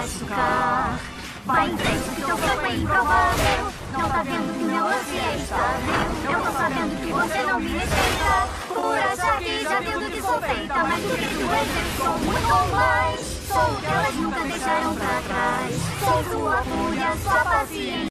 machucar. Vai em frente que teu sonho é improvável. Não tá vendo que meu lance é estável. Eu tô sabendo que você não me respeita por achar que já tendo que sou feita. Mas do que tu és, eu sou muito mais. Sou o que elas nunca deixaram pra trás. Sou sua fúria, sua paciência.